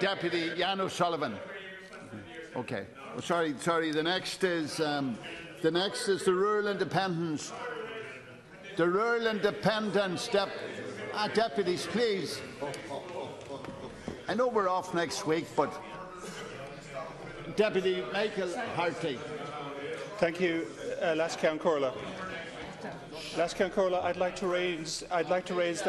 Deputy Jan O'Sullivan. Okay. Oh, sorry. The next is the Rural Independence. The Rural Independence deputies, please. I know we're off next week, but Deputy Michael Hartley. Thank you, Lasceann Comhairle. Lasceann Comhairle, I'd like to raise that.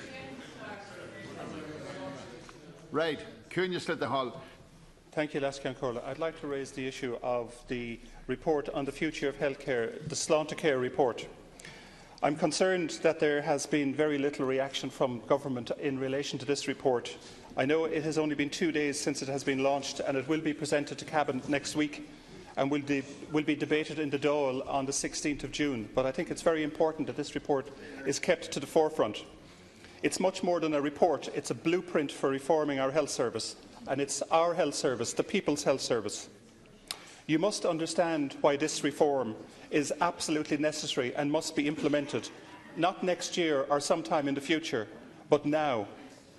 Right, Cúnius at the Hall. Thank you, Lasceann Comhairle. I'd like to raise the issue of the report on the future of healthcare, the Sláintecare report. I'm concerned that there has been very little reaction from government in relation to this report. I know it has only been 2 days since it has been launched, and it will be presented to Cabinet next week and will be debated in the Dáil on the 16th of June. But I think it's very important that this report is kept to the forefront. It's much more than a report. It's a blueprint for reforming our health service, and it's our health service, the people's health service. You must understand why this reform is absolutely necessary and must be implemented, not next year or sometime in the future, but now.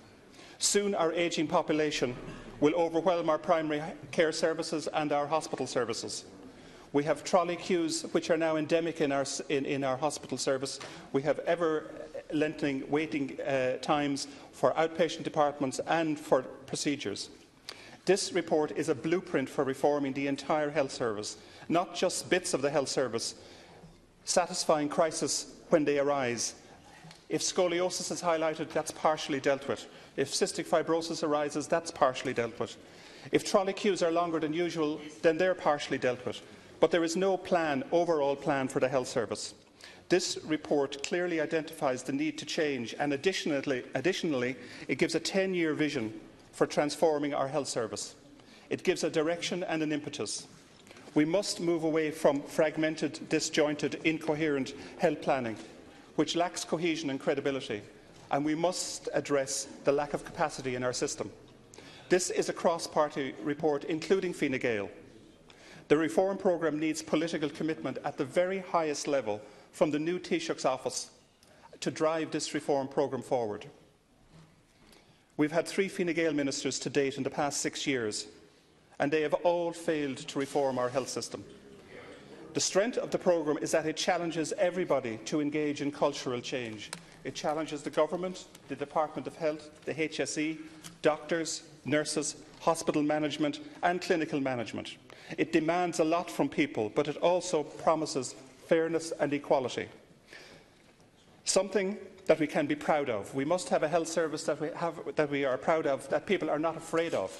Soon our ageing population will overwhelm our primary care services and our hospital services. We have trolley queues which are now endemic in our hospital service. We have ever-lengthening waiting times for outpatient departments and for procedures. This report is a blueprint for reforming the entire health service, not just bits of the health service, satisfying crises when they arise. If scoliosis is highlighted, that's partially dealt with. If cystic fibrosis arises, that's partially dealt with. If trolley queues are longer than usual, then they're partially dealt with. But there is no overall plan for the health service. This report clearly identifies the need to change, and additionally it gives a 10-year vision for transforming our health service. It gives a direction and an impetus. We must move away from fragmented, disjointed, incoherent health planning, which lacks cohesion and credibility, and we must address the lack of capacity in our system. This is a cross-party report, including Fine Gael. The reform programme needs political commitment at the very highest level from the new Taoiseach's office to drive this reform programme forward. We've had 3 Fine Gael ministers to date in the past 6 years, and they have all failed to reform our health system. The strength of the programme is that it challenges everybody to engage in cultural change. It challenges the government, the Department of Health, the HSE, doctors, nurses, hospital management and clinical management. It demands a lot from people, but it also promises fairness and equality. Something that we can be proud of. We must have a health service that we are proud of, that people are not afraid of.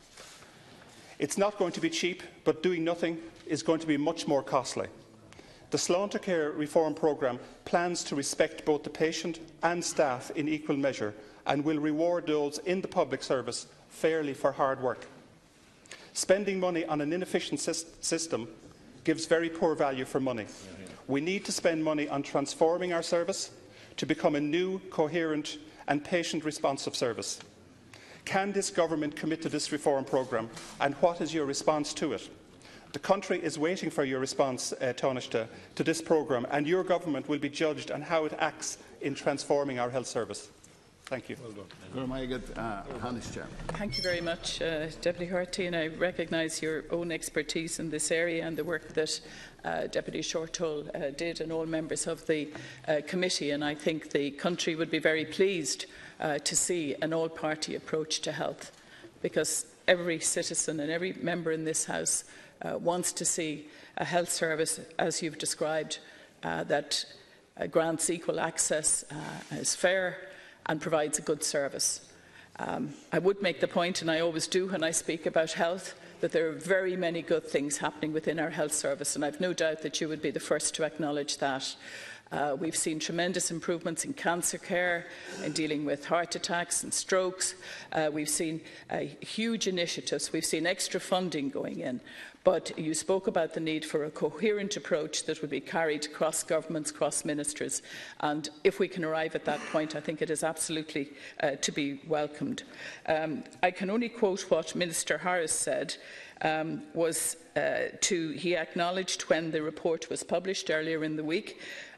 It's not going to be cheap, but doing nothing is going to be much more costly. The Sláintecare reform programme plans to respect both the patient and staff in equal measure and will reward those in the public service fairly for hard work. Spending money on an inefficient system gives very poor value for money. We need to spend money on transforming our service to become a new, coherent and patient-responsive service. Can this government commit to this reform programme, and what is your response to it? The country is waiting for your response, Taoiseach, to this programme, and your government will be judged on how it acts in transforming our health service. Thank you. Well done. Thank you very much, Deputy Harty, and I recognise your own expertise in this area and the work that Deputy Shortall did and all members of the committee, and I think the country would be very pleased to see an all-party approach to health, because every citizen and every member in this House wants to see a health service, as you've described, that grants equal access, is fair and provides a good service. I would make the point, and I always do when I speak about health, that there are very many good things happening within our health service, and I've no doubt that you would be the first to acknowledge that. We've seen tremendous improvements in cancer care, in dealing with heart attacks and strokes. We've seen huge initiatives. We've seen extra funding going in. But you spoke about the need for a coherent approach that would be carried across governments, across ministers. And if we can arrive at that point, I think it is absolutely to be welcomed. I can only quote what Minister Harris said. He acknowledged when the report was published earlier in the week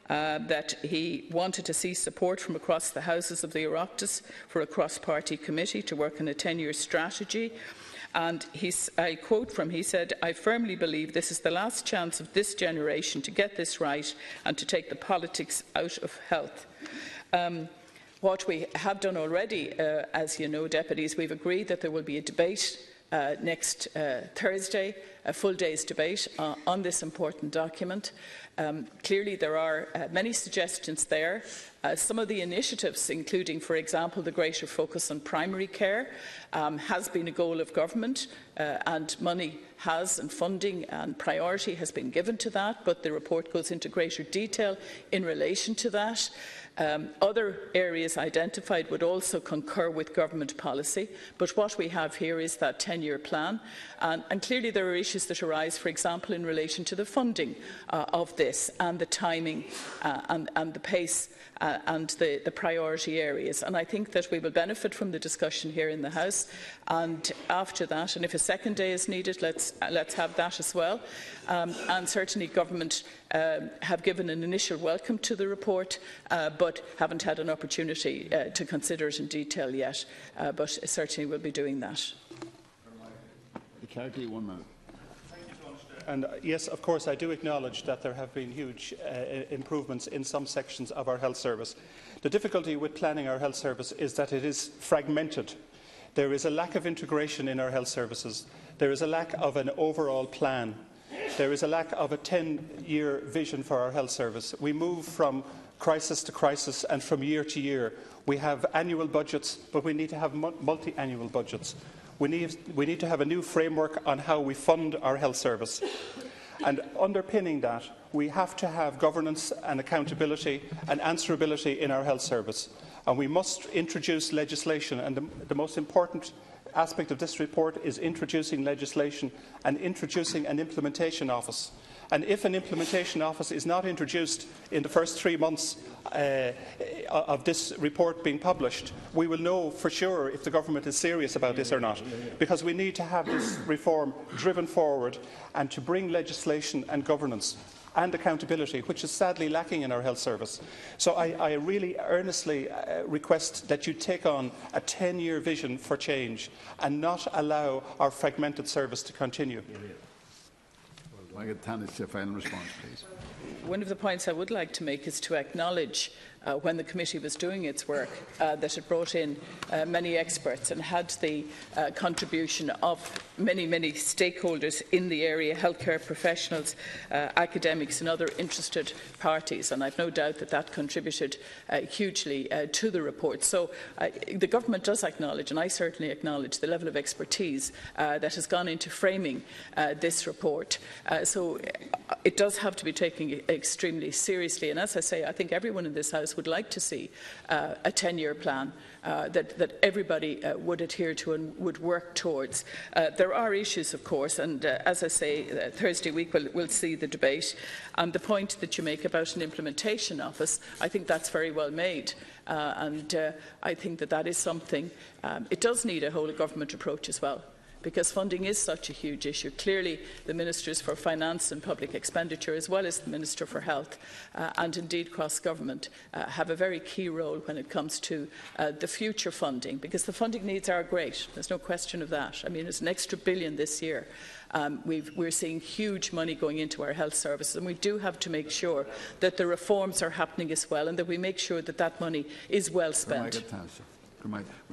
that he wanted to see support from across the houses of the oireachtas for a cross-party committee to work on a 10-year strategy. And I quote from, he said, "I firmly believe this is the last chance of this generation to get this right and to take the politics out of health." What we have done already, as you know, deputies, we've agreed that there will be a debate next Thursday, a full day's debate on this important document. Clearly there are many suggestions there. Some of the initiatives, including, for example, the greater focus on primary care, has been a goal of government, and money has, and funding and priority has been given to that, but the report goes into greater detail in relation to that. Other areas identified would also concur with government policy, but what we have here is that 10-year plan, and clearly there are issues that arise, for example, in relation to the funding of this, and the timing and the pace and the priority areas. And I think that we will benefit from the discussion here in the House, and after that, and if a second day is needed, let's have that as well. And certainly government have given an initial welcome to the report, but haven't had an opportunity to consider it in detail yet, but certainly will be doing that. And yes, of course, I do acknowledge that there have been huge improvements in some sections of our health service. The difficulty with planning our health service is that it is fragmented. There is a lack of integration in our health services. There is a lack of an overall plan. There is a lack of a 10-year vision for our health service. We move from crisis to crisis and from year to year. We have annual budgets, but we need to have multi-annual budgets. We need to have a new framework on how we fund our health service. And underpinning that, we have to have governance and accountability and answerability in our health service. And we must introduce legislation. And the most important aspect of this report is introducing legislation and introducing an implementation office. And if an implementation office is not introduced in the first 3 months of this report being published, we will know for sure if the government is serious about this or not, because we need to have this reform driven forward and to bring legislation and governance and accountability, which is sadly lacking in our health service. So I really earnestly request that you take on a 10-year vision for change and not allow our fragmented service to continue. Final response, please. One of the points I would like to make is to acknowledge when the committee was doing its work that it brought in many experts and had the contribution of many stakeholders in the area, healthcare professionals, academics and other interested parties, and I've no doubt that that contributed hugely to the report. So the government does acknowledge, and I certainly acknowledge, the level of expertise that has gone into framing this report. So it does have to be taken extremely seriously, and as I say, I think everyone in this House would like to see a 10-year plan that everybody would adhere to and would work towards. There are issues, of course, and as I say, Thursday week we'll see the debate. And the point that you make about an implementation office, I think that's very well made. And I think that is something. It does need a whole-of-government approach as well, because funding is such a huge issue. Clearly, the Ministers for Finance and Public Expenditure, as well as the Minister for Health, and indeed cross-government, have a very key role when it comes to the future funding, because the funding needs are great. There's no question of that. I mean, it's an extra $1 billion this year. We're seeing huge money going into our health services, and we do have to make sure that the reforms are happening as well, and that we make sure that that money is well spent.